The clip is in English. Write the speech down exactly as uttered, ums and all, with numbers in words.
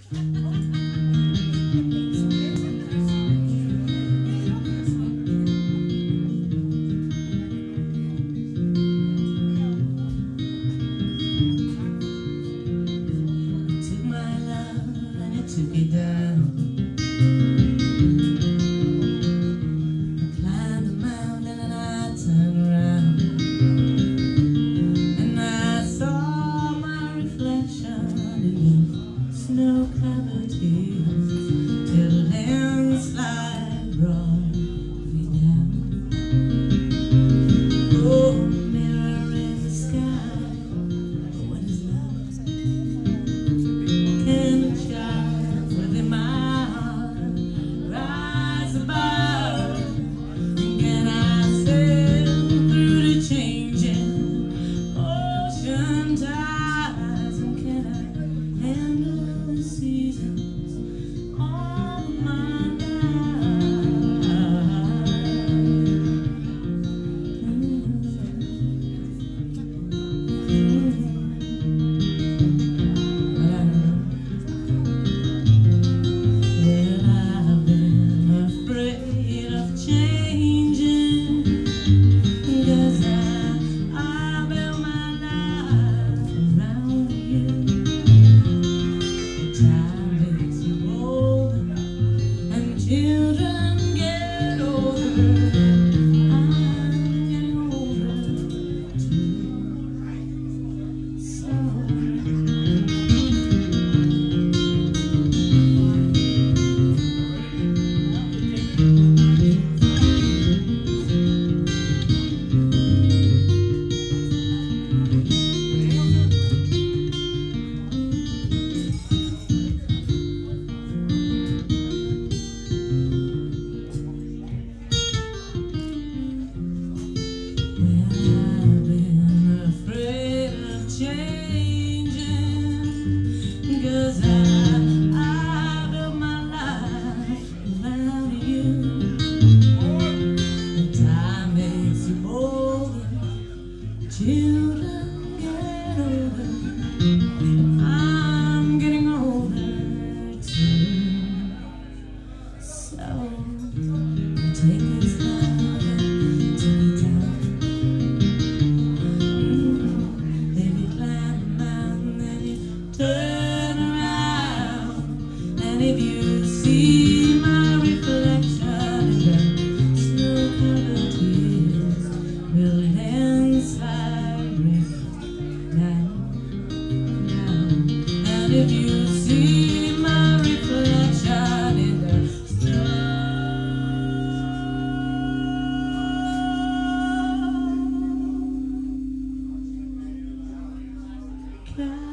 Took it down, climbed the mountain and I turned around, and I saw my reflection in the snow-covered hills, till a landslide brought me down. Oh, mirror in the sky, what is love? Can a child within my heart rise above? And can I sail through the changing ocean tides? And can I handle the seasons all my life? But I don't know. Well, I've been afraid of changing, 'cause I, I built my life around you. Time makes you older, and children get older. I'm getting older too, so I've been afraid of changing, 'cause I, I built my life around you. Time makes you older, children get older. I'm getting older too, so take this time to be down. Turn around, and if you see my reflection in the snow-covered hills, will a landslide break down, down? And if you see my reflection in the snow,